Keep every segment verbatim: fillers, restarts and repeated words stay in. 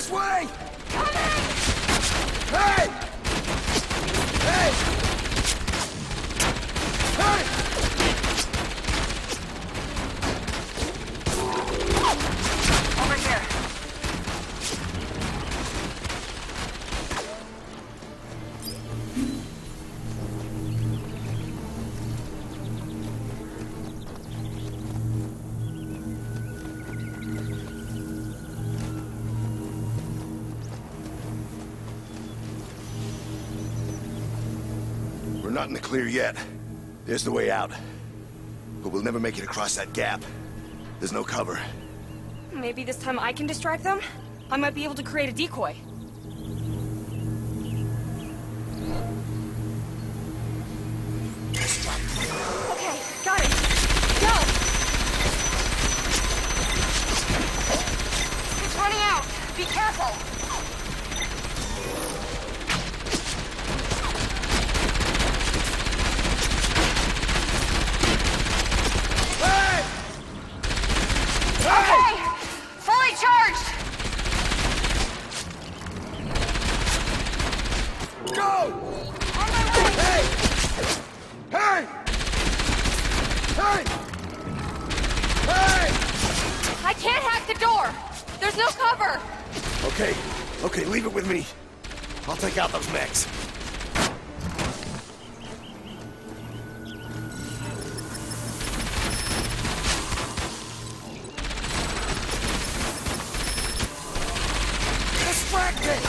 This way! Coming! Hey! Hey! Hey! Over here. We're not in the clear yet. There's the way out. But we'll never make it across that gap. There's no cover. Maybe this time I can distract them? I might be able to create a decoy. Okay, got it. Go! It's running out. Be careful. Hey! Okay! Fully charged! Go! On my way! Hey! Hey! Hey! Hey! I can't hack the door! There's no cover! Okay, okay, leave it with me. I'll take out those mechs. Distracted!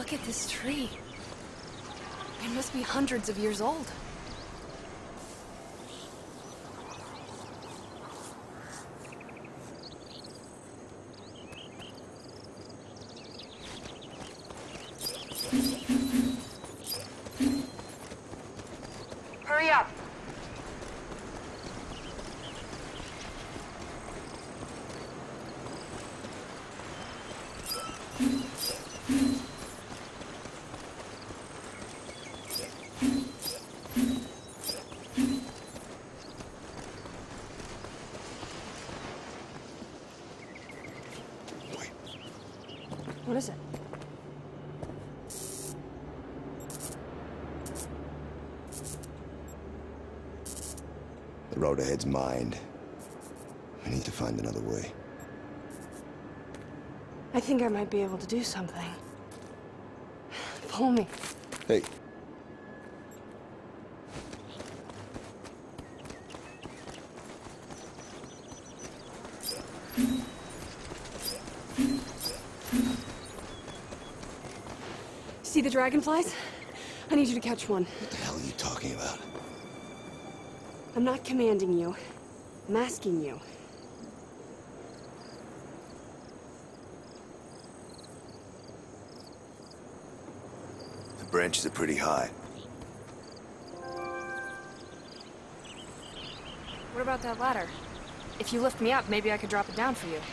Look at this tree. It must be hundreds of years old. Hurry up. What is it? The road ahead's mined. We need to find another way. I think I might be able to do something. Pull me. Hey. See the dragonflies? I need you to catch one. What the hell are you talking about? I'm not commanding you. I'm asking you. The branches are pretty high. What about that ladder? If you lift me up, maybe I could drop it down for you.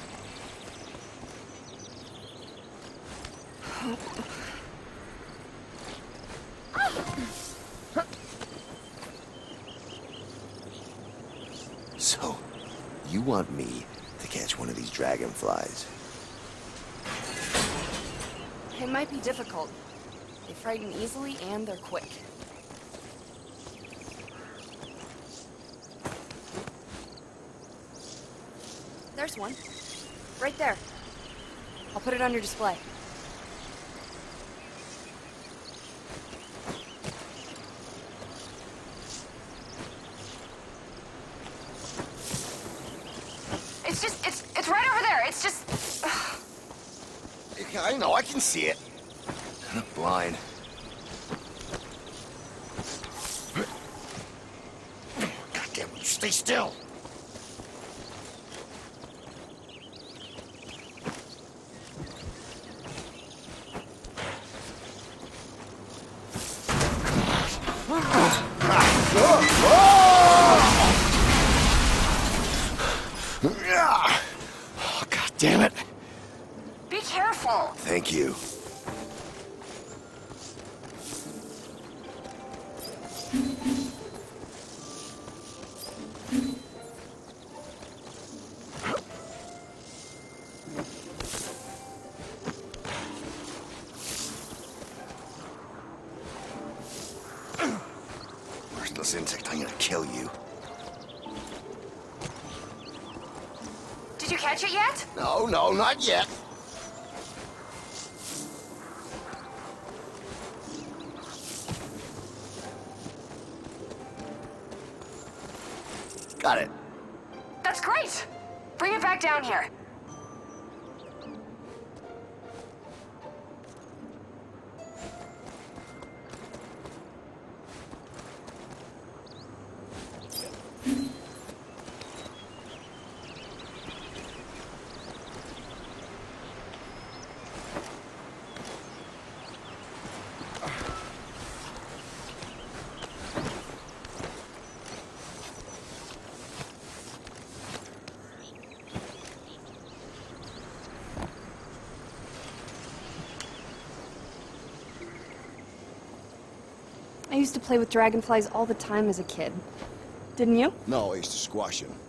So, you want me to catch one of these dragonflies? It might be difficult. They frighten easily and they're quick. There's one. Right there. I'll put it on your display. It's just, it's, it's right over there. It's just... I know, I can see it. I'm blind. God damn it, you stay still. Oh, God damn it. Be careful. Thank you. Worthless insect, I'm gonna kill you. Did you catch it yet? No, no, not yet. Got it. That's great. Bring it back down here. I used to play with dragonflies all the time as a kid. Didn't you? No, I used to squash him.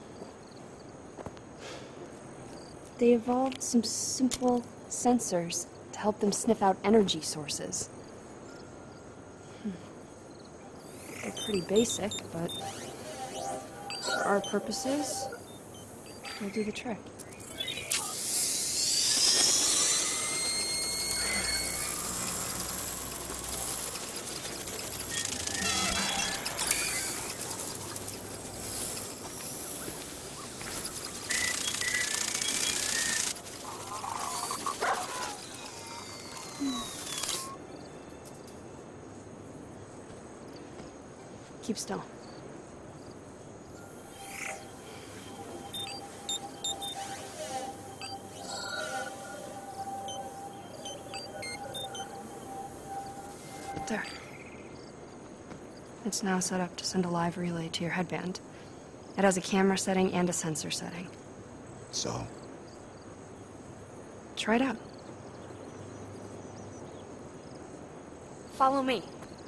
They evolved some simple sensors to help them sniff out energy sources. Hmm. They're pretty basic, but for our purposes, they'll do the trick. Hmm. Keep still. There. It's now set up to send a live relay to your headband. It has a camera setting and a sensor setting. So? Try it out. Follow me.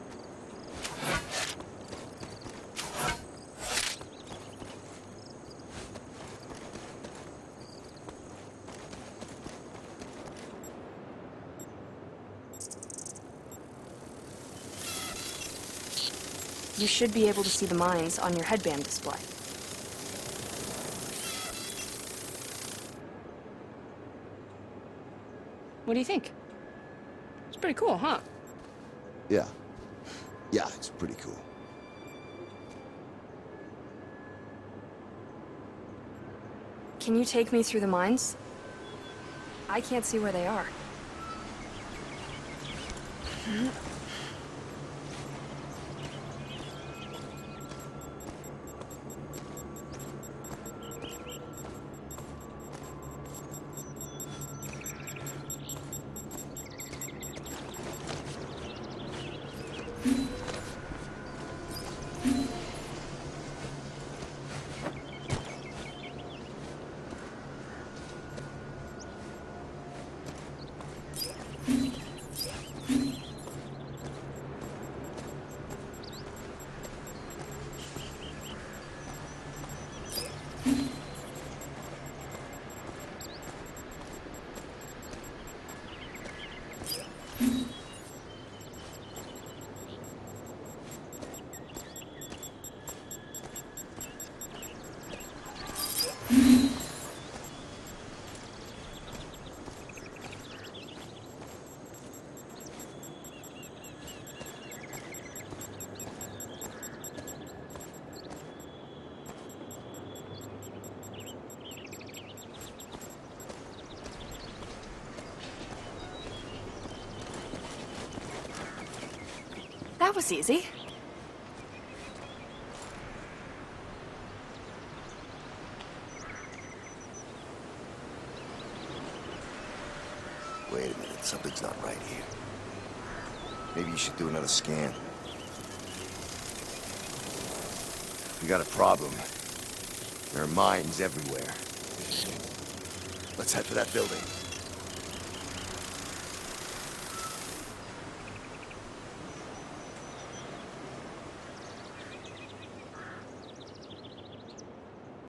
You should be able to see the mines on your headband display. What do you think? It's pretty cool, huh? Yeah. Yeah, it's pretty cool. Can you take me through the mines? I can't see where they are. That was easy. Wait a minute, something's not right here. Maybe you should do another scan. We got a problem. There are mines everywhere. Let's head for that building.